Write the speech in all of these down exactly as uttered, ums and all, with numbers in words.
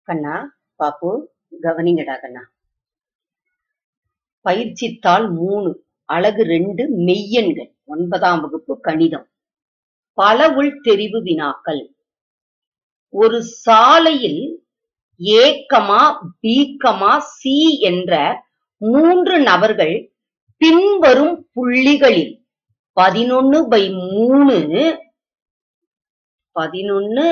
கண்ணா, பாப்பு, கவனிங்கடா கண்ணா. பயிற்சித்தாள் மூணு, அழகு ரெண்டு, மெய்யெண்கள், ஒன்பதாம் வகுப்பு கணிதம். பல உள் தெரிவு வினாக்கள். ஒரு சாலையில் ஏ, பி, சி என்ற மூன்று நபர்கள் பின்வரும் புள்ளிகளில் பதினொன்னு பை மூணு பதினொன்னு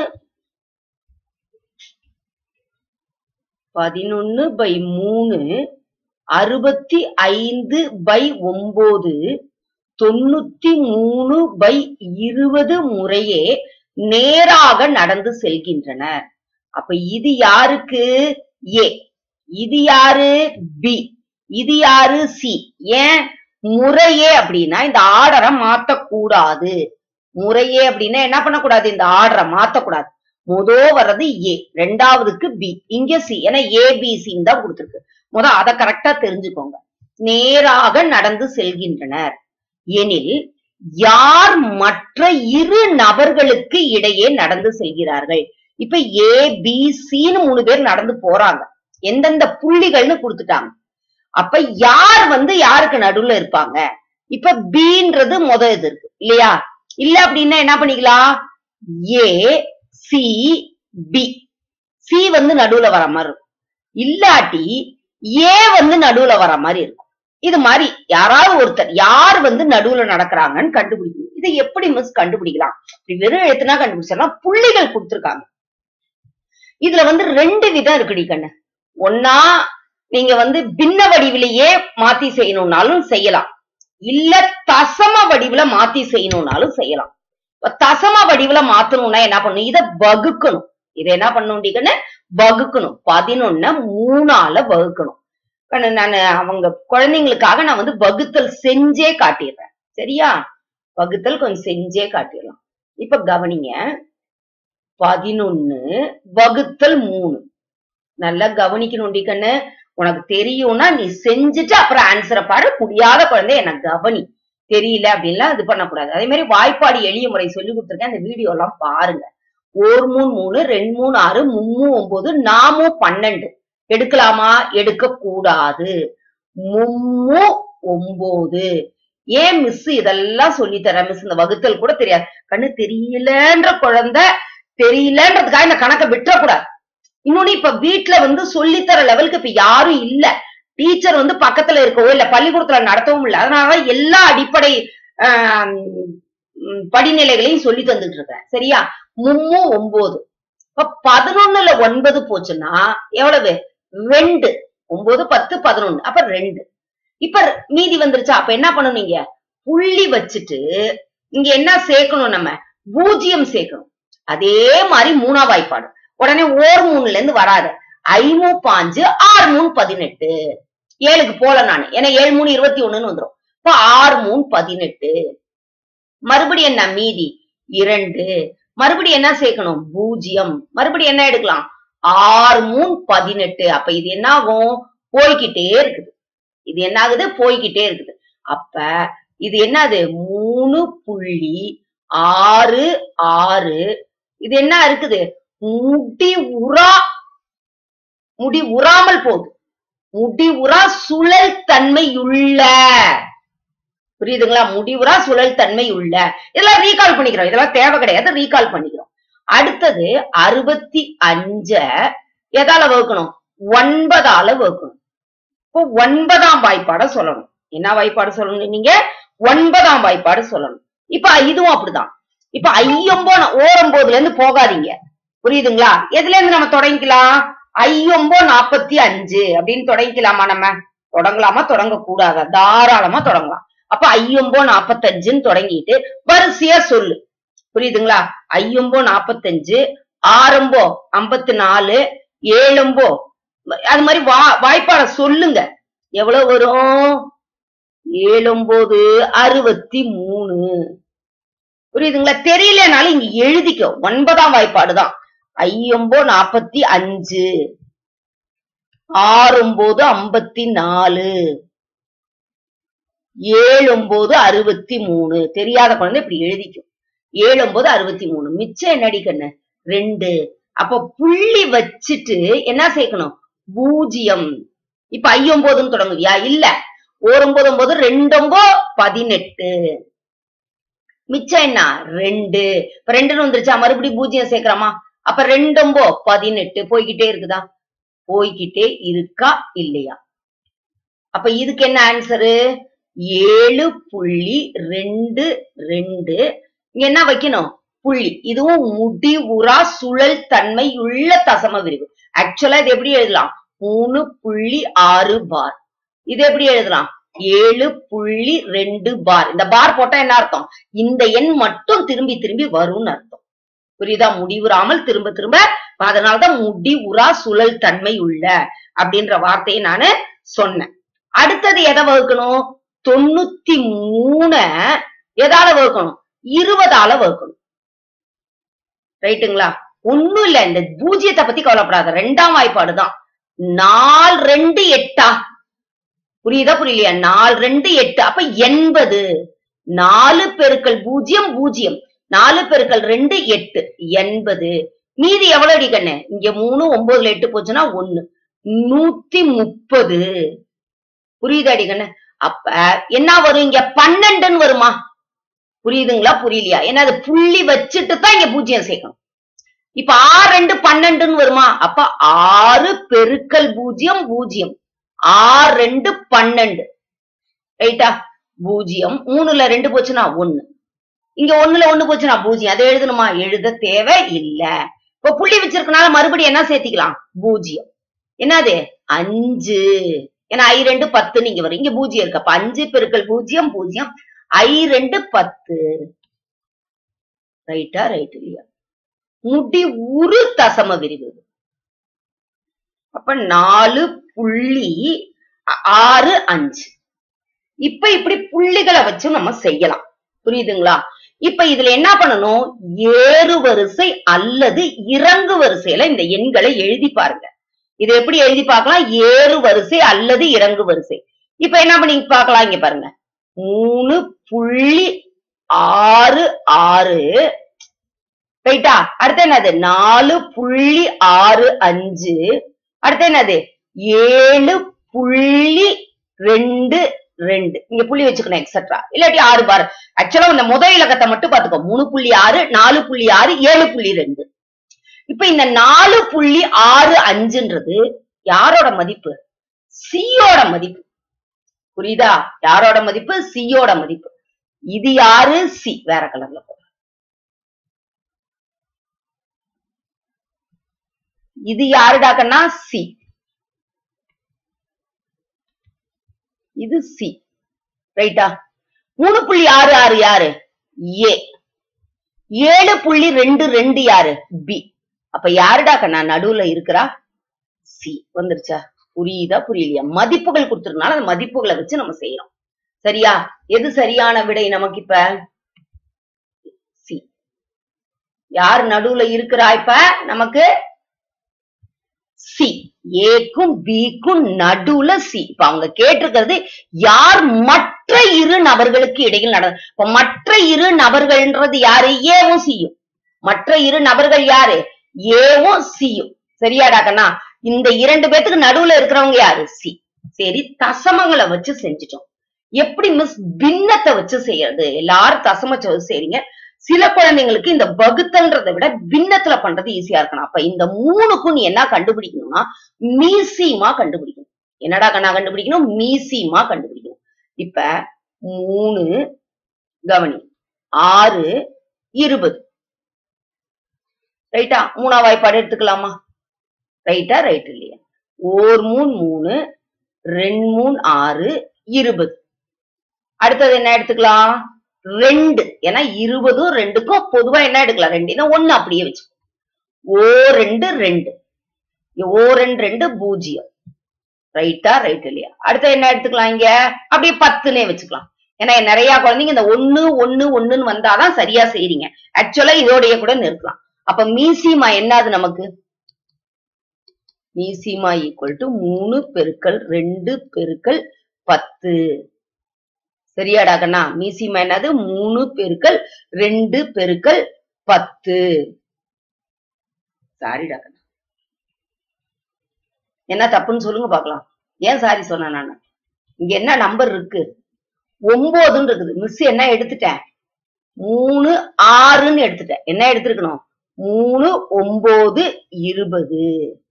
பதினொன்னு பை மூணு அறுபத்தி ஐந்து பை ஒன்பது தொண்ணூத்தி மூணு பை இருபது முறையே நேராக நடந்து செல்கின்றனர். அப்ப இது யாருக்கு? ஏ. இது யாரு? பி. இது யாரு? சி. ஏன் முறையே அப்படின்னா இந்த ஆர்டரை மாத்தக்கூடாது. முறையே அப்படின்னா என்ன பண்ணக்கூடாது? இந்த ஆர்டரை மாத்தக்கூடாது. முத வர்றது ஏ, ரெண்டாவதுக்கு பி, இங்க சி. ஏன்னா ஏபிசின்னு தான் கொடுத்திருக்கு. முத அதை கரெக்டா தெரிஞ்சுக்கோங்க. நேராக நடந்து செல்கின்றனர் எனில் யார் மற்ற இரு நபர்களுக்கு இடையே நடந்து செல்கிறார்கள்? இப்ப ஏ பி சின்னு மூணு பேர் நடந்து போறாங்க. எந்தெந்த புள்ளிகள்னு கொடுத்துட்டாங்க. அப்ப யார் வந்து யாருக்கு நடுவுல இருப்பாங்க? இப்ப பின்றது முத இது இருக்கு இல்லையா? இல்ல அப்படின்னா என்ன பண்ணிக்கலாம்? A C B. சி வந்து நடுவுல வர மாதிரி இருக்கும். இல்லாட்டி ஏ வந்து நடுவுல வர மாதிரி இருக்கும். இது மாதிரி யாராவது ஒருத்தர் யார் வந்து நடுவுல நடக்கிறாங்கன்னு கண்டுபிடிக்கணும். இதை எப்படி மிஸ் கண்டுபிடிக்கலாம்? வெறும் எழுத்துனா கண்டுபிடிச்சிடலாம். புள்ளிகள் கொடுத்திருக்காங்க. இதுல வந்து ரெண்டு விதம் இருக்குடி கண்ணு. ஒன்னா நீங்க வந்து பின்ன வடிவிலேயே மாத்தி செய்யணும்னாலும் செய்யலாம். இல்ல தசம வடிவுல மாத்தி செய்யணும்னாலும் செய்யலாம். தசம வடிவுல மாத்தணும்னா என்ன பண்ணணும்? இதை வகுக்கணும். இதை என்ன பண்ணணும்? வகுக்கணும். பதினொன்ன மூணால வகுக்கணும். நான் அவங்க குழந்தைங்களுக்காக நான் வந்து வகுத்தல் செஞ்சே காட்டிடுறேன். சரியா? வகுத்தல் கொஞ்சம் செஞ்சே காட்டிடலாம். இப்ப கவனிங்க. பதினொன்னு வகுத்தல் மூணு. நல்லா கவனிக்கணும் கண்ணு. உனக்கு தெரியும்னா நீ செஞ்சுட்டு அப்புறம் ஆன்சரை பாரு. முடியாத குழந்தை எனக்கு கவனி. தெரியல அப்படின்லாம் இது பண்ணக்கூடாது. அதே மாதிரி வாய்ப்பாடு எளிய முறை சொல்லி கொடுத்துருக்கேன். அந்த வீடியோ எல்லாம் பாருங்க. ஒரு மூணு மூணு ரெண்டு மூணு ஆறு மும்மூ ஒன்பது நாமும் பன்னெண்டு எடுக்கலாமா? எடுக்க கூடாது. மும்மூ ஒன்பது. ஏன் மிஸ் இதெல்லாம் சொல்லி தர மிஸ்? இந்த வகுத்தல் கூட தெரியாது கண்ணு. தெரியலன்ற குழந்தை தெரியலன்றதுக்காக இந்த கணக்கை விட்டுறக்கூடாது. இன்னொன்னு இப்ப வீட்டுல வந்து சொல்லித்தர லெவலுக்கு இப்ப யாரும் இல்ல. டீச்சர் வந்து பக்கத்துல இருக்கவோ இல்ல பள்ளிக்கூடத்துல நடத்தவும் இல்லை. அதனாலதான் எல்லா அடிப்படை ஆஹ் படிநிலைகளையும் சொல்லி தந்துட்டு இருக்கேன். சரியா? மும்மூ ஒன்பது. இப்ப பதினொன்னுல ஒன்பது போச்சுன்னா எவ்வளவு? ரெண்டு. ஒன்பது பத்து பதினொன்னு. அப்ப ரெண்டு. இப்ப மீதி வந்துருச்சா? அப்ப என்ன பண்ணணும்? நீங்க புள்ளி வச்சுட்டு இங்க என்ன சேர்க்கணும்? நம்ம பூஜ்ஜியம் சேர்க்கணும். அதே மாதிரி மூணா வாய்ப்பாடு. உடனே ஓர் மூணுல இருந்து வராது. ஐமூ பாஞ்சு ஆறு மூணு பதினெட்டு. ஏழுக்கு போல நானு. ஏன்னா ஏழு மூணு இருபத்தி ஒண்ணுன்னு வந்துடும். இப்ப ஆறு மூணு பதினெட்டு. மறுபடியும் என்ன மீதி? இரண்டு. மறுபடியும் என்ன சேர்க்கணும்? பூஜ்ஜியம். மறுபடியும் என்ன எடுக்கலாம்? ஆறு மூணு பதினெட்டு. அப்ப இது என்ன ஆகும்? போய்கிட்டே இருக்குது. இது என்ன ஆகுது? போய்கிட்டே இருக்குது. அப்ப இது என்னது? மூணு புள்ளி ஆறு ஆறு. இது என்ன இருக்குது? முடி உரா முடி உறாமல் போகுது. முடி உரா சுழல் தன்மையுள்ள. புரியுதுங்களா? முடிவுறா சுழல் தன்மை உள்ள. இதெல்லாம் ரீகால் பண்ணிக்கிறோம். இதெல்லாம் தேவை கிடையாது. ரீகால் பண்ணிக்கிறோம். அடுத்தது அறுபத்தி அஞ்ச எதால வகுக்கணும்? ஒன்பதால வகுக்கணும். இப்போ ஒன்பதாம் வாய்ப்பாட சொல்லணும். என்ன வாய்ப்பாடு சொல்லணும்? நீங்க ஒன்பதாம் வாய்ப்பாடு சொல்லணும். இப்ப இதுவும் அப்படிதான். இப்ப ஐயொம்போ ஓரொன்பதுல இருந்து போகாதீங்க. புரியுதுங்களா? எதுல இருந்து நம்ம தொடங்கிக்கலாம்? ஐயொம்போ நாப்பத்தி அஞ்சு அப்படின்னு தொடங்கிக்கலாமா? நம்ம தொடங்கலாமா? தொடங்க கூடாதா? தாராளமா தொடங்கலாம். அப்ப ஐயொம்போ நாப்பத்தஞ்சுன்னு தொடங்கிட்டு வரிசையா சொல்லு. புரியுதுங்களா? ஐயொம்போ நாப்பத்தஞ்சு, ஆறொம்போ ஐம்பத்தி நாலு, ஏழொம்போ அது மாதிரி வா வாய்ப்பாட சொல்லுங்க. எவ்வளவு வரும்? ஏழொன்பது அறுபத்தி மூணு. புரியுதுங்களா? தெரியலனாலும் இங்க எழுதிக்கோ. ஒன்பதாம் வாய்ப்பாடுதான். ஐயொம்போ நாப்பத்தி அஞ்சு, ஆறொன்பது ஐம்பத்தி நாலு, ஏழு ஒன்பது அறுபத்தி மூணு. தெரியாத குழந்தை இப்படி எழுதிக்கும். ஏழு ஒன்பது அறுபத்தி மூணு. மிச்சம் என்னடி கண்ணு? ரெண்டு. அப்ப புள்ளி வச்சுட்டு என்ன சேர்க்கணும்? பூஜ்ஜியம். இப்ப ஐயொன்பதுன்னு தொடங்குவியா? இல்ல. ஒரு ஒன்பது ஒன்பது ரெண்டு ஒன்பது பதினெட்டு. மிச்சம் என்ன? ரெண்டு. இப்ப ரெண்டுன்னு வந்துருச்சா? மறுபடியும் பூஜ்ஜியம் சேர்க்கிறோமா? அப்ப ரெண்டு ஒன்பது பதினெட்டு. போய்கிட்டே இருக்குதா? போய்கிட்டே இருக்கா இல்லையா? அப்ப இதுக்கு என்ன ஆன்சரு? ஏழு புள்ளி ரெண்டு ரெண்டு. இங்க என்ன வைக்கணும்? புள்ளி. இதுவும் முடிவுறா சுழல் தன்மை உள்ள தசம விரிவு. ஆக்சுவலா இது எப்படி எழுதலாம்? மூணு புள்ளி ஆறு பார். இது எப்படி எழுதலாம்? ஏழு புள்ளி ரெண்டு பார். இந்த பார் போட்டா என்ன அர்த்தம்? இந்த எண் மட்டும் திரும்பி திரும்பி வரும்னு அர்த்தம். புரியுதா? முடிவுறாமல் திரும்ப திரும்ப. அதனாலதான் முடிவுறா சுழல் தன்மை உள்ள அப்படின்ற வார்த்தையை நானு சொன்னேன். அடுத்தது எதை வகுக்கணும்? தொண்ணூத்தி மூண எதால வகுக்கணும்? இருபதால வகுக்கணும். ரைட்டுங்களா? ஒண்ணும் இல்ல, இந்த பூஜ்ஜியத்தை பத்தி கவலைப்படாத. ரெண்டாம் வாய்ப்பாடுதான். நாலு ரெண்டு எட்டா? புரியுதா புரியலையா? நாலு ரெண்டு எட்டு. அப்ப எண்பது. நாலு பெருக்கல் பூஜ்ஜியம் பூஜ்ஜியம். நாலு பெருக்கல் ரெண்டு எட்டு. எண்பது. மீதி எவ்வளவு அடி கண்ணு? இங்க மூணு ஒன்பதுல எட்டு போச்சுன்னா ஒண்ணு. நூத்தி முப்பது. புரியுதா அடி கண்ணு? அப்ப என்ன வரும்? இங்க பன்னெண்டுன்னு வருமா? புரியுதுங்களா புரியலையா? ஏன்னா அது புள்ளி வச்சுட்டு தான் இங்க பூஜ்ஜியம் சேர்க்கணும். இப்ப ஆறு ரெண்டு பன்னெண்டுன்னு வருமா? அப்ப ஆறு பெருக்கல் பூஜ்ஜியம் பூஜ்ஜியம். ஆறு ரெண்டு பன்னெண்டு. ரைட்டா? பூஜ்ஜியம். மூணுல ரெண்டு போச்சுன்னா ஒண்ணு. இங்க ஒண்ணுல ஒண்ணு போச்சுன்னா பூஜ்ஜியம். அதை எழுதணுமா? எழுத தேவை இல்ல. இப்ப புள்ளி வச்சிருக்கனால மறுபடியும் என்ன சேர்த்திக்கலாம்? பூஜ்ஜியம். என்னது? அஞ்சு. ஏன்னா ஐ ரெண்டு பத்து நீங்க வரும். இங்க பூஜ்ஜியம் இருக்கு. அப்ப அஞ்சு பெருக்கல் பூஜ்ஜியம் பூஜ்ஜியம். ஐ ரெண்டு பத்து. ரைட்டா? ரைட் இல்லையா? முடிவுறு தசம விரிவு. அப்ப நாலு புள்ளி ஆறு அஞ்சு. இப்ப இப்படி புள்ளிகளை வச்சு நம்ம செய்யலாம். புரியுதுங்களா? இப்ப இதுல என்ன பண்ணணும்? ஏறு வரிசை அல்லது இறங்கு வரிசையில இந்த எண்களை எழுதி பாருங்க. இது எப்படி எழுதி பார்க்கலாம்? ஏறு வரிசை அல்லது இறங்கு வரிசை. இப்ப என்ன பண்ணி பார்க்கலாம்? இங்க பாருங்க. மூணு புள்ளி ஆறு ஆறு. ரைட்டா? அடுத்து என்னது? நாலு புள்ளி ஆறு அஞ்சு. அடுத்து என்னது? ஏழு புள்ளி ரெண்டு ரெண்டு. இங்க புள்ளி வச்சுக்கணும் எக்ஸெட்ரா. இல்லாட்டி ஆறு பார். ஆக்சுவலா இந்த முதல் இலக்கத்தை மட்டும் பாத்துக்கோ. மூணு புள்ளி ஆறு நாலு புள்ளி ஆறு ஏழு புள்ளி ரெண்டு. இப்ப இந்த நாலு புள்ளி ஆறு அஞ்சுன்றது யாரோட மதிப்பு? சியோட மதிப்பு. புரியுதா? யாரோட மதிப்பு? சியோட மதிப்பு. இது யாரு? சி. வேற கலர்ல போடுறேன். இது யாருடாக்கன்னா? சி. இது சி. ரைட்டா? மூணு புள்ளி ஆறு ஆறு யாரு? ஏ. ஏழு புள்ளி ரெண்டு ரெண்டு யாரு? பி. அப்ப யாருடாக்கண்ணா நடுவுல இருக்கிறா? சி. வந்துருச்சா? புரியுதா புரியலையா? மதிப்புகள் கொடுத்திருக்கனால அந்த மதிப்புகளை வச்சு நம்ம செய்யறோம். சரியா? எது சரியான விடை நமக்கு? இப்ப சி. யார் நடுவுல இருக்கிறா? இப்ப நமக்கு சி. ஏக்கும் பிக்கும் நடுவுல சி. இப்ப அவங்க கேட்டிருக்கிறது யார் மற்ற இரு நபர்களுக்கு இடையில் நட. இப்ப மற்ற இரு நபர்கள்ன்றது யாரு? ஏவும் சியும். மற்ற இரு நபர்கள் யாரு? ஏவும் சியும். சரியாடாக்கண்ணா? இந்த இரண்டு பேத்துக்கு நடுவுல இருக்கிறவங்க யாரு? சி. சரி, தசமங்களை வச்சு செஞ்சுட்டோம். எப்படி மிஸ் பின்னத்தை வச்சு செய்யறது? எல்லாரும் தசம செய்றீங்க. சில குழந்தைங்களுக்கு இந்த வகுத்தல்ன்றதை விட பின்னத்துல பண்றது ஈஸியா இருக்கணும். அப்ப இந்த மூணுக்கும் நீ என்ன கண்டுபிடிக்கணும்னா மீசிமா கண்டுபிடிக்கணும். என்னடா கண்ணா கண்டுபிடிக்கணும்? மீசிமா கண்டுபிடிக்கணும். இப்ப மூணு கவனி ஆறு இருபது. ரைட்டா? மூணா வாய்ப்பாடு எடுத்துக்கலாமா? ரைட்டா? ரைட் இல்லையா? ஓர் மூணு மூணு ரெண்டு மூணு ஆறு இருபது. அடுத்தது என்ன எடுத்துக்கலாம்? ரெண்டு. ஏன்னா இருபதும் ரெண்டுக்கும் பொதுவா என்ன எடுக்கலாம்? ரெண்டு. ஒண்ணு அப்படியே வச்சு ஓ ரெண்டு ரெண்டு. ஓ ரெண்டு ரெண்டு பூஜ்ஜியம். ரைட்டா? ரைட் இல்லையா? அடுத்த என்ன எடுத்துக்கலாம்? இங்க அப்படியே பத்துனே வச்சுக்கலாம். ஏன்னா நிறைய குழந்தைங்க இந்த ஒண்ணு ஒண்ணு ஒண்ணுன்னு வந்தாதான் சரியா செய்றீங்க. ஆக்சுவலா இதோடைய கூட நிறுத்தலாம். அப்ப மீசிமா என்னது நமக்கு? மீசிமா ஈக்குவல் டு மூணு பெருக்கல் ரெண்டு பெருக்கல் பத்து. சரியாடா கண்ணா? மீசிமா என்னது? மூணு பெருக்கல் ரெண்டு பெருக்கல் பத்து. சாரிடா கண்ணா. என்ன தப்புன்னு சொல்லுங்க பாக்கலாம். ஏன் சாரி சொன்னேன் நானு? இங்க என்ன நம்பர் இருக்கு? ஒன்பதுன்னு இருக்குது. மிஸ் என்ன எடுத்துட்டேன்? மூணு ஆறுன்னு எடுத்துட்டேன். என்ன எடுத்திருக்கணும்? மூணு ஒன்பது இருபது.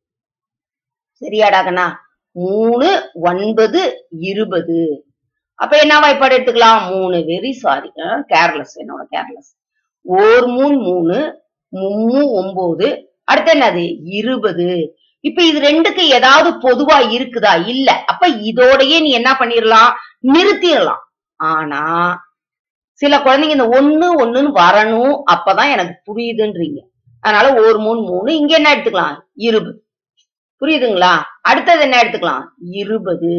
சரியாடா கண்ணா? மூணு ஒன்பது இருபது. அப்ப என்ன வாய்ப்பாடு எடுத்துக்கலாம்? மூணு. வெரி சாரி, கேர்லெஸ், என்னோட கேர்லெஸ். ஒரு மூணு மூணு, மூணு ஒன்பது, அடுத்து என்னது? இருபது. இப்ப இது ரெண்டுக்கு ஏதாவது பொதுவா இருக்குதா? இல்ல. அப்ப இதோடயே நீ என்ன பண்ணிடலாம்? நிறுத்திடலாம். ஆனா சில குழந்தைங்க இந்த ஒண்ணு ஒண்ணுன்னு வரணும், அப்பதான் எனக்கு புரியுதுன்றீங்க. அதனால ஒரு மூணு மூணு, இங்க என்ன எடுத்துக்கலாம்? இருபது. புரியுதுங்களா? அடுத்தது என்ன எடுத்துக்கலாம்? இருபது.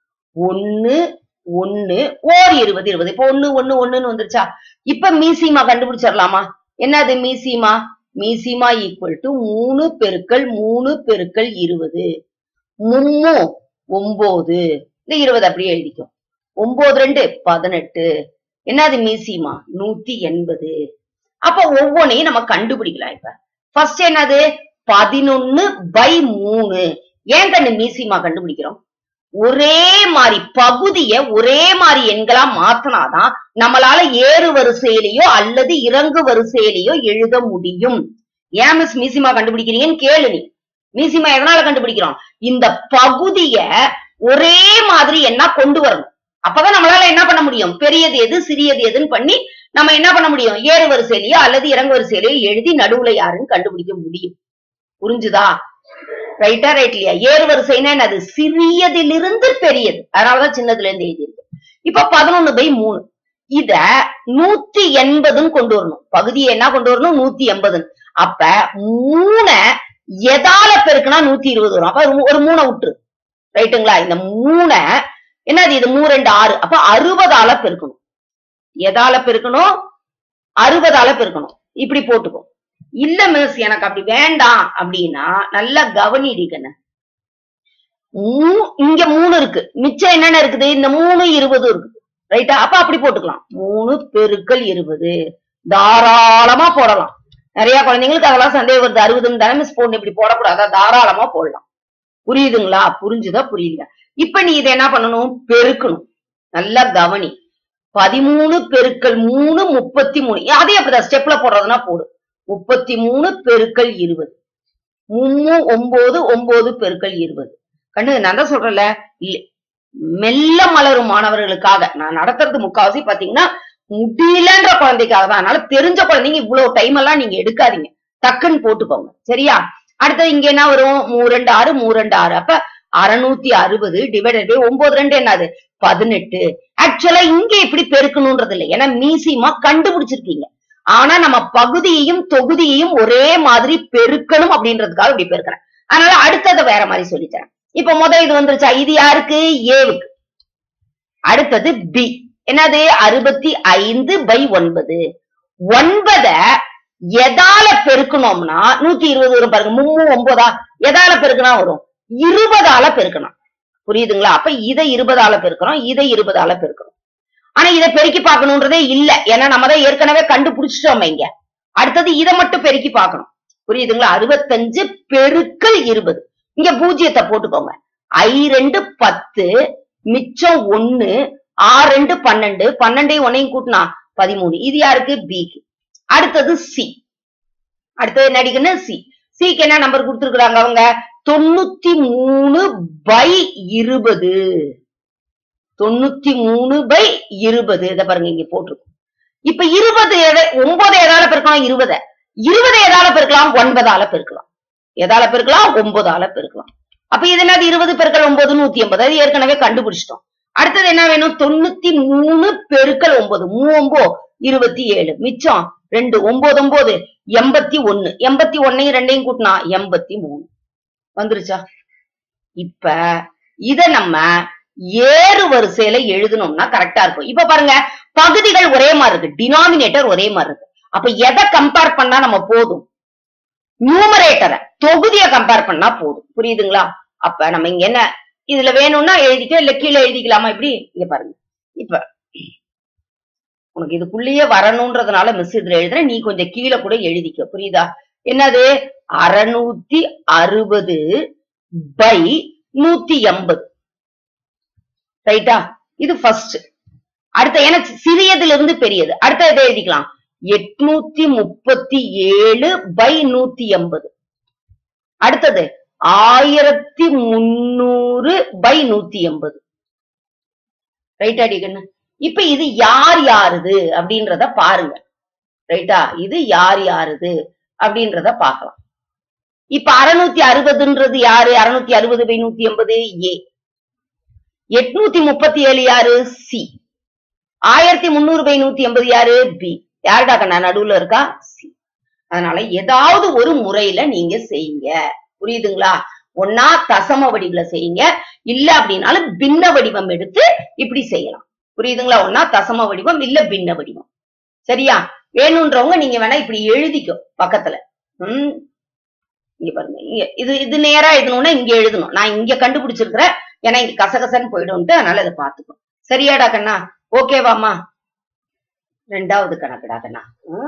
ஒண்ணு ஒண்ணு ஓர் இருபது இருபது. இப்ப ஒண்ணு ஒண்ணு ஒண்ணுன்னு வந்துருச்சா? இப்ப மீசிமா கண்டுபிடிச்சிடலாமா? என்னது மீசிமா? மீசிமா ஈக்குவல் டு மூணு பெருக்கல் மூணு பெருக்கல் இருபது. மும்மு ஒன்பது. இந்த இருபது அப்படியே எழுதிக்கும். ஒன்பது ரெண்டு பதினெட்டு. என்னது மீசிமா? நூத்தி எண்பது. அப்ப ஒவ்வொன்னையும் நம்ம கண்டுபிடிக்கலாம். இப்ப ஃபர்ஸ்ட் என்னது? பதினொன்னு பை மூணு. ஏன் கண்ணு மீசிமா கண்டுபிடிக்கிறோம்? ஒரே மாதிரி பகுதிய ஒரே மாதிரி எண்களா மாத்தினாதான் நம்மளால ஏறு வரிசையிலேயோ அல்லது இறங்கு வரிசையிலேயோ எழுத முடியும். ஏன் மிஸ் மீசிமா கண்டுபிடிக்கிறீங்கன்னு கேளு நீ. மீசிமா எதனால கண்டுபிடிக்கிறோம்? இந்த பகுதிய ஒரே மாதிரி என்ன கொண்டு வரணும். அப்பதான் நம்மளால என்ன பண்ண முடியும்? பெரியது எது சிறியது எதுன்னு பண்ணி நம்ம என்ன பண்ண முடியும்? ஏறு வரிசையிலேயோ அல்லது இறங்கு வரிசையிலேயோ எழுதி நடுவுல யாருன்னு கண்டுபிடிக்க முடியும். புரிஞ்சுதா? ரைட்டா ரைட் இல்லையா? ஏறு வரிசைன்னா என்னது? சிறியதிலிருந்து பெரியது. அதனாலதான் சின்னதுல இருந்து எழுதியிருக்கு. இப்ப பதினொன்னு பை மூணு. இத நூத்தி எண்பதுன்னு கொண்டு வரணும். பகுதியை என்ன கொண்டு வரணும்? நூத்தி எண்பதுன்னு. அப்ப மூண எதால பெருக்குனா நூத்தி இருபது வரும். அப்ப ஒரு மூணை விட்டுரு. ரைட்டுங்களா? இந்த மூண என்னது? இது மூணு ரெண்டு ஆறு. அப்ப அறுபதால பெருக்கணும். எதால பெருக்கணும்? அறுபதால பெருக்கணும். இப்படி போட்டுக்கும். இல்ல மிஸ் எனக்கு அப்படி வேண்டாம் அப்படின்னா நல்லா கவனிடிக்கண்ண. இங்க மூணு இருக்கு, மிச்சம் என்னென்ன இருக்குது? இந்த மூணு இருபது இருக்குது. ரைட்டா? அப்ப அப்படி போட்டுக்கலாம். மூணு பெருக்கல் இருபது தாராளமா போடலாம். நிறைய குழந்தைங்களுக்கு அதெல்லாம் சந்தேகம் வருது. அறுபதுன்னு தானே மிஸ் போடணும், இப்படி போடக்கூடாதா? தாராளமா போடலாம். புரியுதுங்களா? புரிஞ்சுதா? புரியுங்க. இப்ப நீ இதை என்ன பண்ணணும்? பெருக்கணும். நல்லா கவனி. பதிமூணு பெருக்கல் மூணு முப்பத்தி மூணு. அதே அப்படிதான் ஸ்டெப்ல போடுறதுன்னா போடு. முப்பத்தி மூணு பெருக்கல் இருபது. மூணு ஒன்பது ஒன்பது பெருக்கல் இருபது. கண்ணு நான் தான் சொல்றேன்ல, மெல்ல மலரும் மாணவர்களுக்காக நான் நடத்துறது முக்காவாசி பாத்தீங்கன்னா முடியலன்ற குழந்தைக்காக தான். அதனால தெரிஞ்ச குழந்தைங்க இவ்வளவு டைம் எல்லாம் நீங்க எடுக்காதீங்க, டக்குன்னு போட்டுக்கோங்க. சரியா? அடுத்தது இங்க என்ன வரும்? மூணு ரெண்டு ஆறு மூணு ரெண்டு ஆறு. அப்ப அறுநூத்தி அறுபது டிவைடட் பை ஒன்பது ரெண்டு என்னது? பதினெட்டு. ஆக்சுவலா இங்க இப்படி பெருக்கணும்ன்றது இல்லை, ஏன்னா மீசிமா கண்டுபிடிச்சிருக்கீங்க. ஆனா நம்ம பகுதியையும் தொகுதியையும் ஒரே மாதிரி பெருக்கணும் அப்படின்றதுக்காக இப்படி பெருக்கிறேன். அதனால அடுத்ததை வேற மாதிரி சொல்லித்தரேன். இப்ப முதல் இது வந்துருச்சா? இது யாருக்கு? ஏவுக்கு. அடுத்தது பி. என்னது? அறுபத்தி ஐந்து பை ஒன்பது. ஒன்பத எதால பெருக்கணும்னா நூத்தி இருபது வரும் பாருங்க. மூணு ஒன்பதா? எதால பெருக்கனா வரும்? இருபதால பெருக்கணும். புரியுதுங்களா? அப்ப இதை இருபதால பெருக்கிறோம், இதை இருபதால பெருக்கிறோம். ஆனா இதை பெருக்கி பார்க்கணும்ன்றதே இல்ல, ஏன்னா நம்ம தான் ஏற்கனவே கண்டுபிடிச்சிட்டோம். இங்க அடுத்தது இதை மட்டும் பெருக்கி பார்க்கணும். புரியுதுங்களா? அறுபத்தஞ்சு பெருக்கல் இருபது. இங்க பூஜ்ஜியத்தை போட்டுக்கோங்க. ஐ ரெண்டு பத்து, மிச்சம் ஒண்ணு, ஆறு ரெண்டு பன்னெண்டு, பன்னெண்டையும் ஒன்னையும் கூட்டினா பதிமூணு. இது யாருக்கு? பிக்கு. அடுத்தது சி. அடுத்தது என்ன அடிக்குன்னு? சி. சிக்கு என்ன நம்பர் கொடுத்துருக்காங்க அவங்க? தொண்ணூத்தி மூணு பை இருபது. தொண்ணூத்தி மூணு பை இருபது. இதை பாருங்க இங்க போட்டிருக்கோம். இப்ப இருபது ஒன்பது எதால பெருக்கலாம்? இருபத இருபது எதால பெருக்கலாம்? ஒன்பதால பெருக்கலாம். எதால பெருக்கலாம்? ஒன்பதால பெருக்கலாம். அப்ப இது என்னது? இருபது பெருக்கல் ஒன்பது நூத்தி எண்பது. அது ஏற்கனவே கண்டுபிடிச்சிட்டோம். அடுத்தது என்ன வேணும்? தொண்ணூத்தி மூணு பெருக்கல் ஒன்பது. மூவொம்போ இருபத்தி ஏழு. மிச்சம் ரெண்டு. ஒன்பது ஒன்பது எண்பத்தி ஒண்ணு. எண்பத்தி ஒன்னையும் ரெண்டையும் கூட்டினா எண்பத்தி மூணு வந்துருச்சா? இப்ப இத நம்ம ஏறு வரிசையில எழுதணும்னா கரெக்டா இருக்கும். இப்ப பாருங்க, பகுதிகள் ஒரே மாதிரி இருக்கு, டினாமினேட்டர் ஒரே மாதிரி இருக்கு. அப்ப எதை கம்பேர் பண்ணா நம்ம போதும்? நியூமரேட்டரை, தொகுதியை கம்பேர் பண்ணா போதும். புரியுதுங்களா? அப்ப நம்ம இங்க என்ன இதுல வேணும்னா எழுதிக்க, இல்ல கீழே எழுதிக்கலாமா? இப்படி இங்க பாருங்க. இப்ப உனக்கு இதுக்குள்ளேயே வரணும்ன்றதுனால மிஸ் இதுல எழுதுறேன், நீ கொஞ்சம் கீழே கூட எழுதிக்க. புரியுதா? என்னது அறுநூத்தி அறுபது பை நூத்தி எண்பது. ரைட்டா? இது ஃபர்ஸ்ட். அடுத்த எனக்கு சிறியதுல இருந்து பெரியது. அடுத்த இதை எழுதிக்கலாம். எட்நூத்தி முப்பத்தி ஏழு பை நூத்தி எண்பது. அடுத்தது ஆயிரத்தி முன்னூறு பை நூத்தி எண்பது. ரைட்டா அடிக்கண்ணு? இப்ப இது யார் யாருது அப்படின்றத பாருங்க. ரைட்டா? இது யார் யாருது அப்படின்றத பார்க்கலாம். இப்ப அறுநூத்தி அறுபதுன்றது யாரு? அறுநூத்தி அறுபது பை நூத்தி எண்பது ஏ. எட்நூத்தி முப்பத்தி ஏழு யாரு? சி. ஆயிரத்தி முன்னூறு பை நூத்தி எண்பது யாரு? பி. யாருடா கண்ணா நடுவுல இருக்கா? சி. அதனால ஏதாவது ஒரு முறையில நீங்க செய்யுங்க. புரியுதுங்களா? ஒன்னா தசம வடிவுல செய்யுங்க, இல்ல அப்படின்னாலும் பின்ன வடிவம் எடுத்து இப்படி செய்யலாம். புரியுதுங்களா? ஒன்னா தசம வடிவம் இல்ல பின்ன வடிவம். சரியா? வேணும்ன்றவங்க நீங்க வேணா இப்படி எழுதிக்கோ பக்கத்துல. உம் இங்க பாருங்க, இது இது நேரா எழுதணும்னா இங்க எழுதணும். நான் இங்க கண்டுபிடிச்சிருக்கிறேன், ஏன்னா இங்க கசகசன்னு போயிடும்ட்டு, அதனால இதை பாத்துக்கோ. சரியாடா கண்ணா? ஓகேவாமா? ரெண்டாவது கணக்குடா கண்ணா.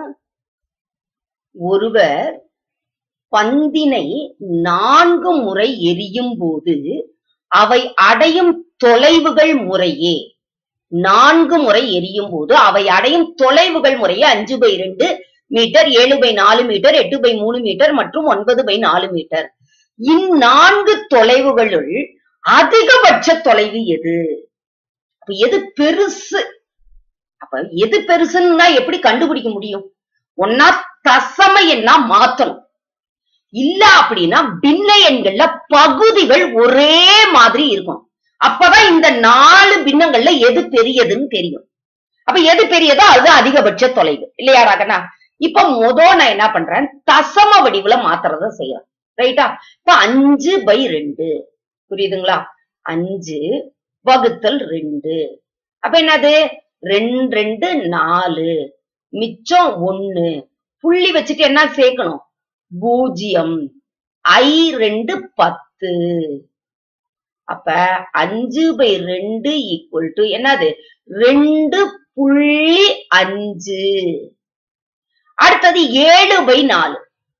ஒருவர் பந்தினை நான்கு முறை எரியும் போது அவை அடையும் தொலைவுகள் முறையே நான்கு முறை எரியும் போது அவை அடையும் தொலைவுகள் முறையே அஞ்சு பை ரெண்டு மீட்டர், ஏழு பை நாலு மீட்டர், எட்டு பை மூணு மீட்டர் மற்றும் ஒன்பது பை நாலு மீட்டர். இந்நான்கு தொலைவுகளுள் அதிகபட்ச தொலைவு எது? அப்ப எது பெருசு? அப்ப எது பெருசுன்னா எப்படி கண்டுபிடிக்க முடியும்? ஒன்னா தசம எண்ணா மாத்தணும், இல்ல அப்படின்னா பின்ன எண்கள்ல பகுதிகள் ஒரே மாதிரி இருக்கும். அப்பதான் இந்த நாலு பின்னங்கள்ல எது பெரியதுன்னு தெரியும். அப்ப எது பெரியதோ அது அதிகபட்ச தொலைவு இல்லையாடாக்கண்ணா? இப்ப முத நான் என்ன பண்றேன், தசம வடிவுல மாத்துறத செய்யறேன். ரைட்டா? இப்ப அஞ்சு பை ரெண்டு. புரியுதுங்களா? அஞ்சு வகுத்தல் ரெண்டு. அப்ப என்னது? ரெண்டு ரெண்டு நாலு, மிச்சம் ஒண்ணு. புள்ளி வச்சுட்டு என்ன சேர்க்கணும்? பூஜ்ஜியம். ஐ ரெண்டு பத்து. அப்ப அஞ்சு பை ரெண்டு ஈக்குவல் டு என்னது? ரெண்டு புள்ளி அஞ்சு. அடுத்தது ஏழு பை நாலு.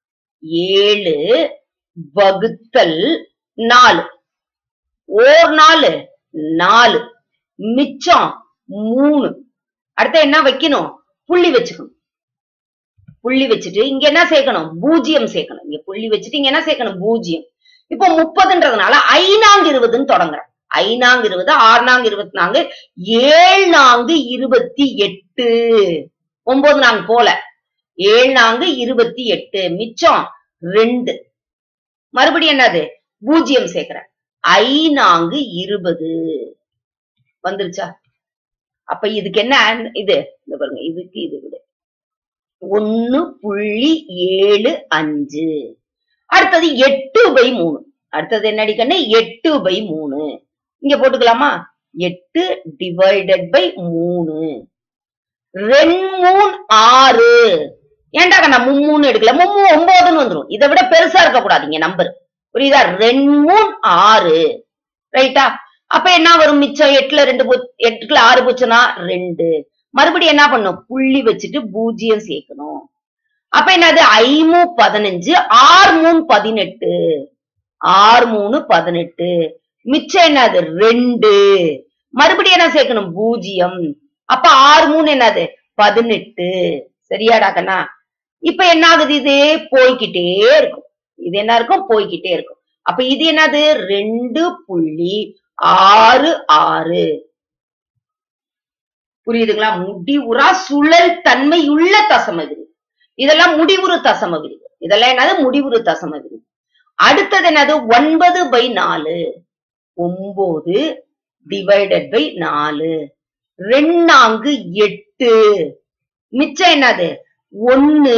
ஏழு வகுத்தல் நாலு. ஓர் நாலு நாலு, மிச்சம் மூணு. அடுத்த என்ன வைக்கணும்? புள்ளி வச்சுக்கணும். புள்ளி வச்சுட்டு இங்க என்ன சேர்க்கணும்? பூஜ்ஜியம் சேர்க்கணும். இங்க புள்ளி வச்சுட்டு இங்க என்ன சேர்க்கணும்? பூஜ்ஜியம். இப்போ முப்பதுன்றதுனால ஐநாங்கு இருபதுன்னு தொடங்குறேன். ஐநாங்கு இருபது, ஆறு நான்கு இருபத்தி நான்கு, ஏழு நான்கு இருபத்தி எட்டு. ஒன்பது நான்கு போல ஏழு நான்கு இருபத்தி எட்டு, மிச்சம் ரெண்டு. மறுபடியும் என்னது? பூஜ்ஜியம் சேர்க்கிறேன். ஐ நான்கு இருபது வந்துருச்சா? அப்ப இதுக்கு என்ன இது? இந்த பாருங்க, இதுக்கு இது விட ஒன்னு புள்ளி ஏழு அஞ்சு. அடுத்தது எட்டு பை மூணு. அடுத்தது என்னடி கண்ணு? எட்டு பை மூணு. இங்க போட்டுக்கலாமா? எட்டு டிவைடட் பை மூணு. ரெண்டு மூணு ஆறு. ஏன்டா கண்ணா மூணு எடுக்கல? மூணு ஒன்பதுன்னு வந்துடும். இதை விட பெருசா இருக்க கூடாதுங்க நம்பர். புரியுதா? ரெண்டு மூணு ஆறு. ரைட்டா? அப்ப என்ன வரும்? மிச்சம் எட்டுல ரெண்டு எட்டுல ஆறு போச்சுன்னா ரெண்டு. மறுபடியும் என்ன பண்ணும்? புள்ளி வச்சுட்டு பூஜ்ஜியம் சேர்க்கணும். அப்ப என்னது? ஐமூ பதினஞ்சு, ஆறு மூணு பதினெட்டு. ஆறு மூணு பதினெட்டு, மிச்சம் என்னது? ரெண்டு. மறுபடியும் என்ன சேர்க்கணும்? பூஜ்ஜியம். அப்ப ஆறு மூணு என்னது? பதினெட்டு. சரியாடா கண்ணா? இப்ப என்ன ஆகுது? இது போய்கிட்டே இருக்கும். இது என்ன இருக்கும்? போய்கிட்டே இருக்கும். அப்ப இது என்னது? ரெண்டு புள்ளி ஆறு ஆறு. புரியுதுங்களா? முடிவுறா சுழல் தன்மையுள்ள தசம விரிவு. இதெல்லாம் முடிவுறு தசம விரிவு. இதெல்லாம் என்னது? முடிவுறு தசம விரிவு. அடுத்தது என்னது? ஒன்பது பை நாலு. ஒன்பது டிவைடட் பை நாலு. ரெண்டு நான்கு எட்டு. மிச்சம் என்னது? ஒன்னு.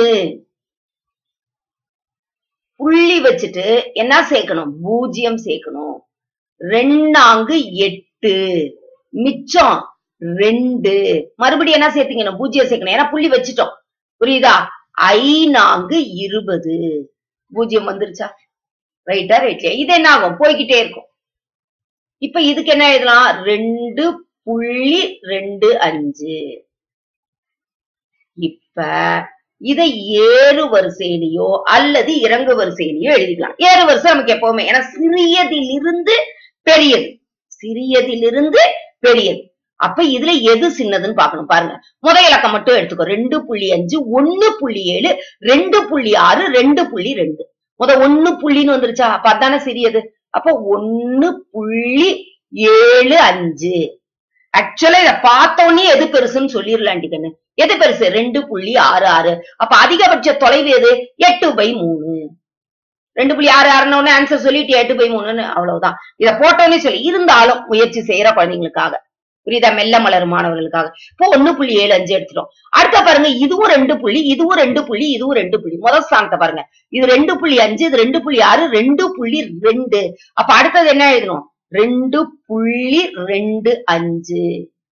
புள்ளி வச்சுட்டு என்ன சேர்க்கணும்? பூஜ்ஜியம் சேர்க்கணும். ரெண்டு நான்கு எட்டு, மிச்சம் ரெண்டு. மறுபடியும் என்ன சேர்த்தீங்க? பூஜ்ஜியம் சேர்க்கணும். ஏன்னா புள்ளி வச்சுட்டோம். புரியுதா? ஐ நான்கு இருபது. பூஜ்ஜியம் வந்துருச்சா? ரைட்டா? ரைட்லயா? இது என்ன ஆகும்? போய்கிட்டே இருக்கும். இப்ப இதுக்கு என்ன எழுதலாம்? ரெண்டு புள்ளி ரெண்டு அஞ்சு. இப்ப இதை ஏறு வரிசையிலையோ அல்லது இறங்கு வரிசையிலையோ எழுதிக்கலாம். ஏறு வரிசை நமக்கு எப்பவுமே, ஏன்னா சிறியதிலிருந்து பெரியது, சிறியதிலிருந்து பெரியது. அப்ப இதுல எது சின்னதுன்னு பாக்கணும். பாருங்க, முத இலக்கம் மட்டும் எடுத்துக்கோ. ரெண்டு புள்ளி அஞ்சு, ஒன்னு புள்ளி ஏழு, ரெண்டு புள்ளி ஆறு, ரெண்டு புள்ளி ரெண்டு. முத ஒன்னு புள்ளின்னு வந்துருச்சா, அப்ப அதானே சிறியது. அப்ப ஒன்னு புள்ளி ஏழு அஞ்சு. ஆக்சுவலா இத பார்த்தோன்னே எது பெருசுன்னு சொல்லிடலாண்டி கண்ணு. எது பெருசு? ரெண்டு புள்ளி ஆறு ஆறு. அப்ப அதிகபட்ச தொலைவு எது? எட்டு பை மூணு. ரெண்டு புள்ளி ஆறு ஆறுன்னு ஆன்சர் சொல்லிட்டு எட்டு பை மூணுன்னு அவ்வளவுதான். இத போட்டோன்னே சொல்லி இருந்தாலும் முயற்சி செய்யற குழந்தைங்களுக்காக, புரியுதா, மெல்ல மலர் மாணவர்களுக்காக. இப்போ ஒன்னு புள்ளி ஏழு அஞ்சு எடுத்துட்டோம். அடுத்த பாருங்க, இதுவும் ரெண்டு புள்ளி, இதுவும் ரெண்டு புள்ளி, இதுவும் ரெண்டு புள்ளி. முதல் ஸ்தானத்தை பாருங்க, இது ரெண்டு புள்ளி அஞ்சு, இது ரெண்டு புள்ளி ஆறு, ரெண்டு புள்ளி ரெண்டு. அப்ப அடுத்தது என்ன எழுதணும்? ரெண்டு புள்ளி ரெண்டு அஞ்சு.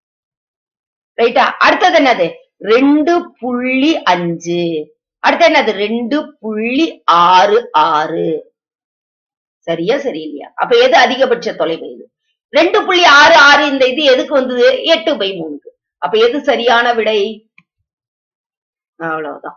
ரைட்டா? அடுத்தது என்னது? ரெண்டு புள்ளி அஞ்சு. அடுத்து என்னது? ரெண்டு புள்ளி ஆறு ஆறு. சரியா சரியில்லையா? அப்ப எது அதிகபட்ச தொலைவு? இது ரெண்டு புள்ளி ஆறு ஆறு. இந்த இது எதுக்கு வந்தது? எட்டு பை மூணுக்கு. அப்ப எது சரியான விடை? அவ்வளவுதான்.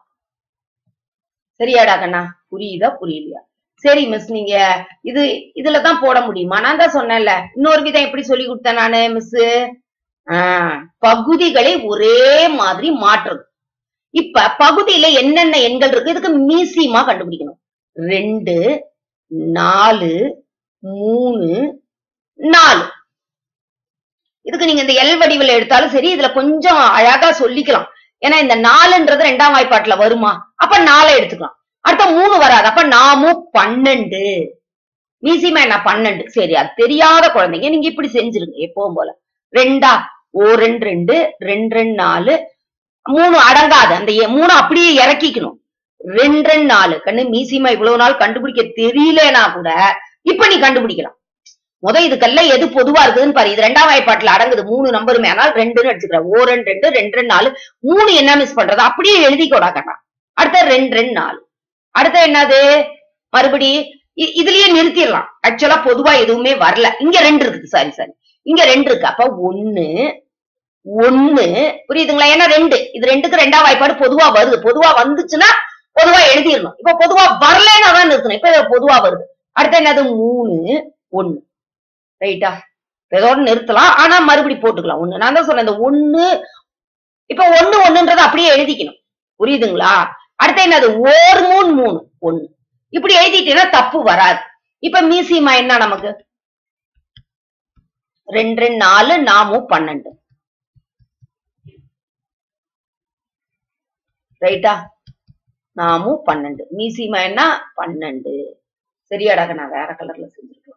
சரியாடா கண்ணா? புரியுதா புரியலையா? சரி மிஸ், நீங்க இது இதுலதான் போட முடியுமா? நான் தான் சொன்னேன்ல, இன்னொரு விதம் எப்படி சொல்லி கொடுத்தேன் நானு மிஸ். ஆஹ் பகுதிகளை ஒரே மாதிரி மாற்றுறது. இப்ப பகுதியில என்னென்ன எண்கள் இருக்கு, இதுக்கு மீசியமா கண்டுபிடிக்கணும். ரெண்டு, நாலு, மூணு, நாலு. இதுக்கு நீங்க இந்த எல் வடிவில் எடுத்தாலும் சரி, இதுல கொஞ்சம் அழகா சொல்லிக்கலாம். ஏன்னா இந்த நாலுன்றது ரெண்டாம் வாய்ப்பாட்டுல வருமா, அப்ப நாலு எடுத்துக்கலாம். அடுத்த மூணு வராது, அப்ப நாமும் பன்னெண்டு. மீசியமா என்ன? பன்னெண்டு. சரி, அது தெரியாத குழந்தைங்க நீங்க இப்படி செஞ்சிருங்க எப்பவும் போல. ரெண்டா? ஓ ரெண்டு ரெண்டு, ரெண்டு ரெண்டு நாலு, மூணு அடங்காது, அந்த மூணு அப்படியே இறக்கிக்கணும். ரெண்டு ரெண்டு நாலு. கண்ணு மீசியமா இவ்வளவு நாள் கண்டுபிடிக்க தெரியலனா கூட இப்ப நீ கண்டுபிடிக்கலாம். முத இதுக்கெல்லாம் எது பொதுவா இருக்குதுன்னு பாரு. இது ரெண்டாம் வாய்ப்பாட்டுல அடங்குது மூணு நம்பருமே, ஆனால் ரெண்டுன்னு எடுத்துக்கிற. ஓ ரெண்டு ரெண்டு, ரெண்டு ரெண்டு நாலு, மூணு என்ன மிஸ் பண்றது? அப்படியே எழுதிக்கோடா கண்ணா. அடுத்த ரெண்டு ரெண்டு நாலு. அடுத்த என்னது? மறுபடி இதுலயே நிறுத்திடலாம். ஆக்சுவலா பொதுவா எதுவுமே வரல. இங்க ரெண்டு இருக்குது. சாரி சாரி இங்க ரெண்டு இருக்கு. அப்ப ஒன்னு ஒன்னு, புரியுதுங்களா? ஏன்னா ரெண்டு, இது ரெண்டுக்கு ரெண்டாம் வாய்ப்பாடு பொதுவா வருது. பொதுவா வந்துச்சுன்னா பொதுவா எழுதிடணும். இப்ப பொதுவா வரலன்னா தான் நிறுத்தணும். இப்ப பொதுவா வருது. அடுத்த என்னது? மூணு ஒன்னு. ரைட்டா? இதோட நிறுத்தலாம், ஆனா மறுபடி போட்டுக்கலாம் ஒண்ணு. நான் தான் சொன்னேன் இந்த ஒண்ணு. இப்ப ஒண்ணு ஒண்ணுன்றத அப்படியே எழுதிக்கணும். புரியுதுங்களா? அடுத்த என்னது? ஓர் மூணு மூணு ஒண்ணு. இப்படி எழுதிட்டீங்கன்னா தப்பு வராது. இப்ப மீசியமா என்ன நமக்கு? ரெண்டு ரெண்டு நாலு, நாமும் பன்னெண்டு. ரைட்டா? நாமும் பன்னெண்டு. மீசியமா என்ன? பன்னெண்டு. சரியாடாக? நான் வேற கலர்ல செஞ்சிருக்கலாம்.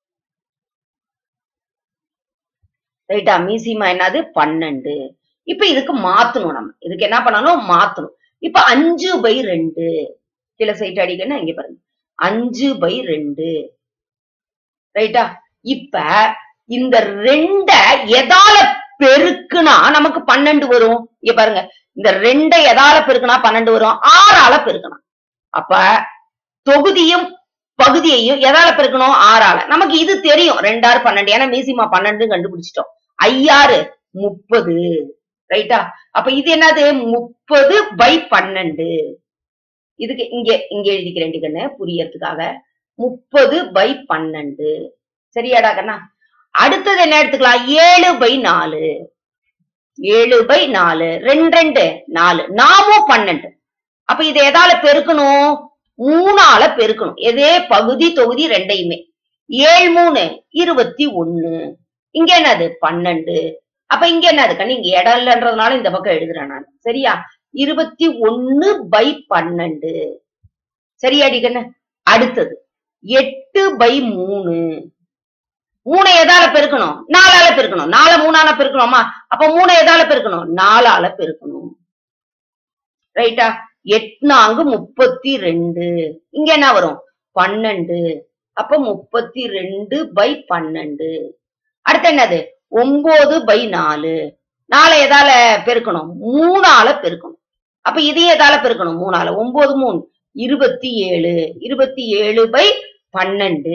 ரைட்டா? மீசியமா என்னது? பன்னெண்டு. இப்ப இதுக்கு மாத்தணும். நம்ம இதுக்கு என்ன பண்ணணும்? மாத்தணும். இப்ப அஞ்சு பை ரெண்டு. கீழே சைட் அடிக்கணும். இங்க பாருங்க, அஞ்சு பை ரெண்டு. ரைட்டா? இப்ப இந்த ரெண்ட எதால பெருக்குனா நமக்கு பன்னெண்டு வரும். இங்க பாருங்க, இந்த ரெண்ட எதால பெருக்குனா பன்னெண்டு வரும்? ஆறால பெருக்கணும். அப்ப தொகுதியும் பகுதியையும் எதால பெருக்கணும்? ஆறால. நமக்கு இது தெரியும், ரெண்டாறு பன்னெண்டு. ஏன்னா மீசிமா பன்னெண்டு கண்டுபிடிச்சிட்டோம். ஐயாறு முப்பது. ரைட்டா? அப்ப இது என்னது? முப்பது பை பன்னெண்டு. இதுக்கு இங்க இங்க எழுதிக்கிறேன் கண்ணு புரியறதுக்காக. முப்பது பை பன்னெண்டு. சரியாடா கண்ணா? அடுத்தது என்ன எடுத்துக்கலாம்? ஏழு பை நாலு. ஏழு பை நாலு. ரெண்டு ரெண்டு நாலு, நாமும் பன்னெண்டு. அப்ப இதை எதால பெருக்கணும்? மூணால பெருக்கணும். எதே பகுதி தொகுதி ரெண்டையுமே. ஏழு மூணு இருபத்தி ஒண்ணு. இங்க என்னது? பன்னெண்டு. அப்ப இங்க என்னது கண்ணு? இங்க இடம் இல்லைன்றதுனால இந்த பக்கம் எழுதுறேன் நான். சரியா? இருபத்தி ஒண்ணு பை பன்னெண்டு. சரியாடி கண்ணு? அடுத்தது எட்டு பை மூணு. மூணு எதால பெருக்கணும்? நாலால பெருக்கணும். நாலு மூணால பெருக்கணுமா? அப்ப மூணு எதால பெருக்கணும்? நாலால பெருக்கணும். ரைட்டா? எட்நான்கு முப்பத்தி ரெண்டு. இங்க என்ன வரும்? பன்னெண்டு. அப்ப முப்பத்தி ரெண்டு பை பன்னெண்டு. அடுத்து என்னது? ஒன்பது பை நாலு. நாலு எதால பெருக்கணும்? மூணால பெருக்கணும். அப்ப இதையும் எதால பெருக்கணும்? மூணால. ஒன்பது மூணு இருபத்தி ஏழு. இருபத்தி ஏழு பை பன்னெண்டு.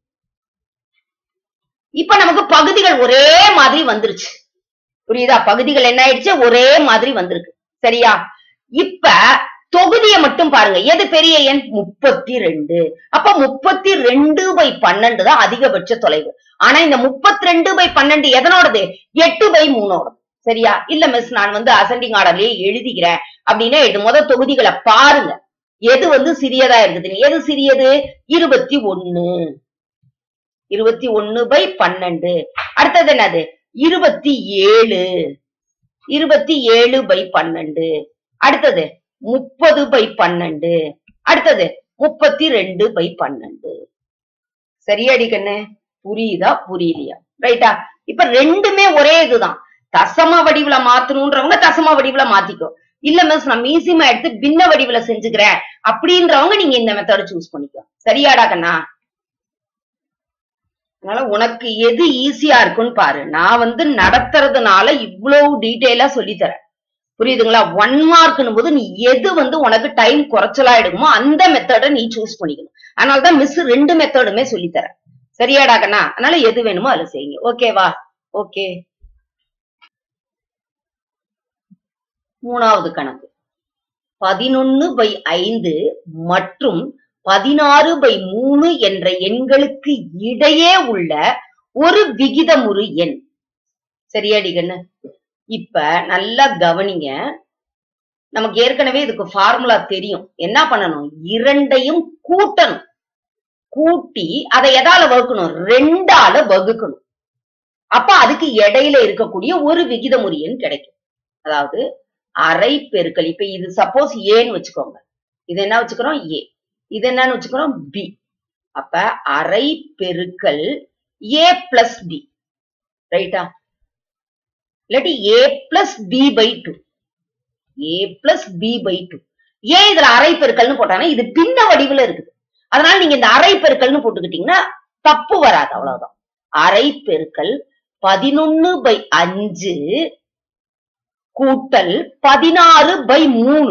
இப்ப நமக்கு பகுதிகள் ஒரே மாதிரி வந்துருச்சு. புரியுதா? பகுதிகள் என்ன ஆயிடுச்சு? ஒரே மாதிரி வந்திருக்கு. சரியா? இப்ப தொகுதியை மட்டும் பாருங்க. எது பெரிய எண்? முப்பத்தி ரெண்டு. அப்ப முப்பத்தி ரெண்டு பை பன்னெண்டு தான் அதிகபட்ச தொலைவு. ஆனா இந்த முப்பத்தி ரெண்டு பை பன்னெண்டு எதனோடது? எட்டு பை மூணோட. சரியா? இல்ல மிஸ் நான் வந்து அசெண்டிங் ஆர்டர்லயே எழுதிக்கிறேன் அப்படின்னா இது முதல் தொகுதிகளை பாருங்க. எது வந்து சிறியதா இருக்குது? எது சிறியது? இருபத்தி ஒன்னு. இருபத்தி ஒன்னு பை பன்னெண்டு. அடுத்தது என்னது? இருபத்தி ஏழு. இருபத்தி ஏழு பை பன்னெண்டு. அடுத்தது முப்பது பை பன்னெண்டு. அடுத்தது முப்பத்தி ரெண்டு பை பன்னெண்டு. சரியாடி கண்ணு? புரியுதா புரியலையா? ரைட்டா? இப்ப ரெண்டுமே ஒரே இதுதான். தசம வடிவுல மாத்தணும்ன்றவங்க தசம வடிவுல மாத்திக்கோ. இல்ல மிஸ் நான் மீசியமா எடுத்து பின்ன வடிவுல செஞ்சுக்கிறேன் அப்படின்றவங்க நீங்க இந்த மெத்தட சூஸ் பண்ணிக்கோ. சரியாடா கண்ணா? அதனால உனக்கு எது ஈஸியா இருக்குன்னு பாரு. நான் வந்து நடத்துறதுனால இவ்வளவு டீட்டெயிலா சொல்லி தரேன். புரியுதுங்களா? ஒன் மார்க்னு போது நீ எது வந்து உனக்கு டைம் குறைச்சலா எடுக்குமோ அந்த மெத்தட நீ சூஸ் பண்ணிக்கணும். அதனாலதான் மிஸ் ரெண்டு மெத்தடுமே சொல்லி தரேன். சரியாடா கண்ணா? அதனால எது வேணுமோ அதை செய்யுங்க. ஓகேவா? ஓகே. மூணாவது கணக்கு. பதினொன்னு பை ஐந்து மற்றும் பதினாறு பை மூணு என்ற எண்களுக்கு இடையே உள்ள ஒரு விகிதமுறு எண். சரியாடி கண்ணு? இப்ப நல்லா கவனிங்க. நமக்கு ஏற்கனவே இதுக்கு ஃபார்முலா தெரியும். என்ன பண்ணணும்? இரண்டையும் கூட்டணும். கூட்டி அதை எதால வகுக்கணும்? ரெண்டால வகுக்கணும். அப்ப அதுக்கு இடையில இருக்கக்கூடிய ஒரு விகிதமுறு எண் கிடைக்கும். அதாவது அரை பெருக்கல். இப்ப இது சப்போஸ் ஏன்னு வச்சுக்கோங்க. இது என்ன வச்சுக்கிறோம்? ஏ. இது என்னன்னு வச்சுக்கிறோம்? பி. அப்ப அரை பெருக்கல் ஏ பிளஸ் பி. ரைட்டா? இல்லாட்டி A plus B by two. A plus B by two. ஏன் இதுல அரை பெருக்கல்னு போட்டானா இது பின்ன வடிவுல இருக்குது. அதனால நீங்க இந்த அரை பெருக்கல்னு போட்டுக்கிட்டீங்கன்னா தப்பு வராது. அவ்வளவுதான். அரை பெருக்கல் பதினொன்னு பை அஞ்சு கூட்டல் பதினாறு பை மூணு.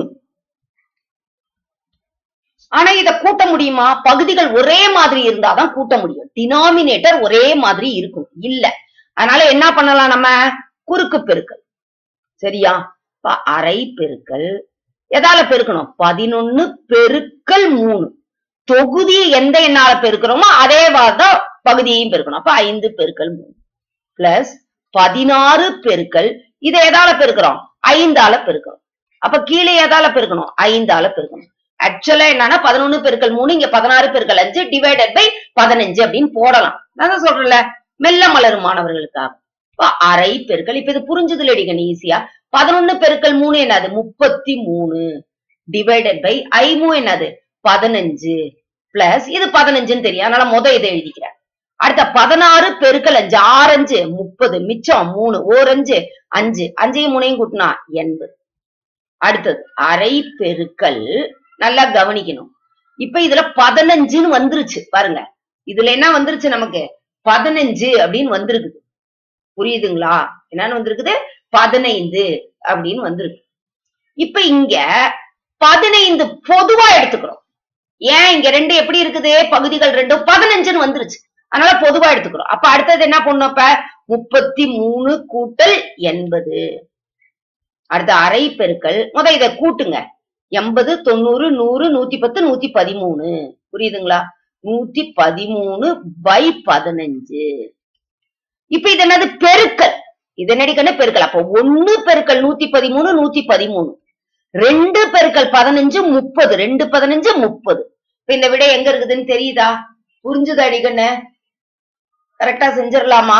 ஆனா இத கூட்ட முடியுமா? பகுதிகள் ஒரே மாதிரி இருந்தாதான் கூட்ட முடியும். டினாமினேட்டர் ஒரே மாதிரி இருக்கும். இல்ல. அதனால என்ன பண்ணலாம்? நம்ம குறுக்கு பெருக்கல். சரியா? அரை பெருக்கல் எதால பெருக்கணும்? பதினொன்னு பெருக்கல் மூணு. தொகுதியை எந்த எண்ணால பெருக்கிறோமோ அதே வார்தான் பகுதியையும் பெருக்கணும். அப்ப ஐந்து பெருக்கல் மூணு பிளஸ் பதினாறு பெருக்கல் இதை எதால பெருக்கிறோம்? ஐந்தால பெருக்கிறோம். அப்ப கீழே எதால பெருக்கணும்? ஐந்தால பெருக்கணும். ஆக்சுவலா என்னன்னா பதினொன்னு பெருக்கல் மூணு இங்க பதினாறு பெருக்கல் அஞ்சு டிவைடட் பை பதினஞ்சு அப்படின்னு போடலாம். நான் சொல்றேன்ல மெல்ல மலரும் மாணவர்களுக்காக. அரை பெருக்கல். இப்ப இது புரிஞ்சது இல்லடிங்க ஈஸியா. பதினொன்னு பெருக்கல் மூணு என்னது? முப்பத்தி மூணு டிவைடட் பை ஐமூ என்னது? பதினஞ்சு பிளஸ் இது பதினஞ்சுன்னு தெரியும். அதனால முத இதை எழுதிக்கிறேன். அடுத்த பதினாறு பெருக்கல் அஞ்சு. ஆறு அஞ்சு முப்பது. மிச்சம் மூணு. ஓரஞ்சு அஞ்சு. அஞ்சையும் மூணையும் கூட்டினா எண்பது. அடுத்தது அரை பெருக்கல். நல்லா கவனிக்கணும். இப்ப இதுல பதினஞ்சுன்னு வந்துருச்சு பாருங்க. இதுல என்ன வந்துருச்சு? நமக்கு பதினஞ்சு அப்படின்னு வந்திருக்குது. புரியுதுங்களா? என்னன்னு வந்திருக்குது? பதினைந்து அப்படின்னு வந்திருக்கு. இப்ப இங்க பதினைந்து பொதுவா எடுத்துக்கிறோம். ஏன் இங்க ரெண்டு எப்படி இருக்குது? பகுதிகள் ரெண்டும் பதினஞ்சுன்னு வந்துருச்சு. அதனால பொதுவா எடுத்துக்கிறோம். அப்ப அடுத்தது என்ன பண்ணும்? அப்ப முப்பத்தி மூணு கூட்டல் எண்பது. அடுத்த அரை பெருக்கல். முத இதை கூட்டுங்க. எண்பது தொண்ணூறு நூறு நூத்தி பத்து நூத்தி பதிமூணு. புரியுதுங்களா? நூத்தி பதிமூணு பை பதினஞ்சு. இப்ப இது என்னது? பெருக்கல். இது என்னடிக்கன்னு பெருக்கல். அப்ப ஒன்னு பெருக்கல் நூத்தி பதிமூணு நூத்தி பதிமூணு. ரெண்டு பெருக்கல் பதினஞ்சு முப்பது. ரெண்டு பதினஞ்சு முப்பது. இப்ப இந்த விடை எங்க இருக்குதுன்னு தெரியுதா? புரிஞ்சுதா அடிக்கண்ணு? கரெக்டா செஞ்சிடலாமா?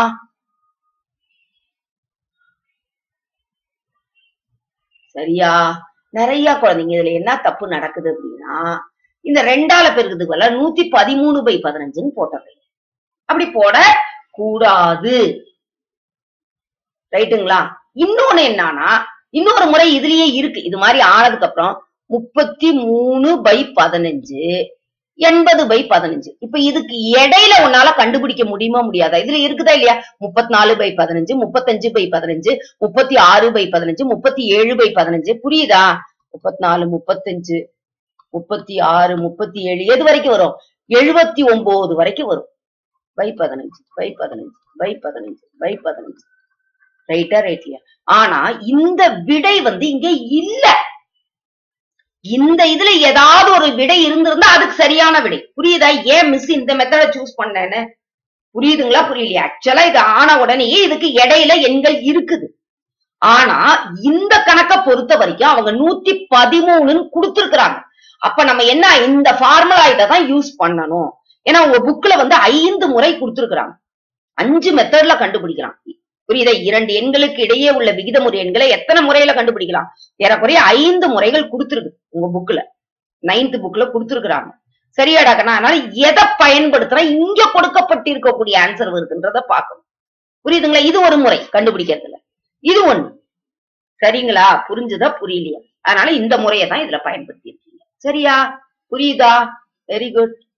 சரியா? நிறைய குழந்தைங்க இதுல என்ன தப்பு நடக்குது அப்படின்னா இந்த ரெண்டால பெருக்கிறதுக்கு பதிலா நூத்தி பதிமூணு பை பதினஞ்சுன்னு போட்டது. அப்படி போட கூடாது. ரைட்டுங்களா? இன்னொன்னு என்னன்னா இன்னொரு முறை இதுலயே இருக்கு. இது மாதிரி ஆனதுக்கு அப்புறம் முப்பத்தி மூணு பை பதினஞ்சு எண்பது பை பதினஞ்சு. இப்ப இதுக்கு இடையில உன்னால கண்டுபிடிக்க முடியுமா முடியாதா? இதுல இருக்குதா இல்லையா? முப்பத்தி நாலு பை பதினஞ்சு முப்பத்தஞ்சு பை பதினஞ்சு முப்பத்தி ஆறு பை பதினஞ்சு முப்பத்தி ஏழு பை பதினஞ்சு. புரியுதா? முப்பத்தி நாலு முப்பத்தஞ்சு முப்பத்தி ஆறு முப்பத்தி ஏழு எது வரைக்கும் வரும்? எழுபத்தி ஒன்பது வரைக்கும் வரும். பை பதினஞ்சு பை பதினஞ்சு பை பதினஞ்சு பை பதினஞ்சு. ரைட்டா? ரைட்லியா? ஆனா இந்த விடை வந்து இங்க இல்ல. இந்த இதுல ஏதாவது ஒரு விடை இருந்திருந்தா அதுக்கு சரியான விடை. புரியுதா ஏன் மிஸ் இந்த மெத்தட சூஸ் பண்ணேன்னு? புரியுதுங்களா புரியலையா? ஆக்சுவலா இது ஆன உடனேயே இதுக்கு இடையில எண்கள் இருக்குது. ஆனா இந்த கணக்கை பொறுத்த வரைக்கும் அவங்க நூத்தி பதிமூணுன்னு கொடுத்திருக்கிறாங்க. அப்ப நம்ம என்ன இந்த ஃபார்முலா இதான் யூஸ் பண்ணணும். ஏன்னா உங்க புக்ல வந்து ஐந்து முறை கொடுத்திருக்கிறாங்க. அஞ்சு மெத்தட்ல கண்டுபிடிக்கலாம். புரியுதா? இரண்டு எண்களுக்கு இடையே உள்ள விகிதமுறை எண்களை எத்தனை முறையில கண்டுபிடிக்கலாம்? ஏறக்குறைய ஐந்து முறைகள் கொடுத்திருக்கு உங்க புக்ல. நைன்த் புக்ல கொடுத்திருக்கிறாங்க. சரியாடா கண்ணா? அதனால எதை பயன்படுத்தினா இங்க கொடுக்கப்பட்டிருக்கக்கூடிய ஆன்சர் வருதுன்றத பார்க்கணும். புரியுதுங்களா? இது ஒரு முறை கண்டுபிடிக்கிறதுல. இது ஒண்ணு. சரிங்களா? புரிஞ்சுதா புரியலையா? அதனால இந்த முறையை தான் இதுல பயன்படுத்தி இருக்கீங்க. சரியா? புரியுதா? Very good.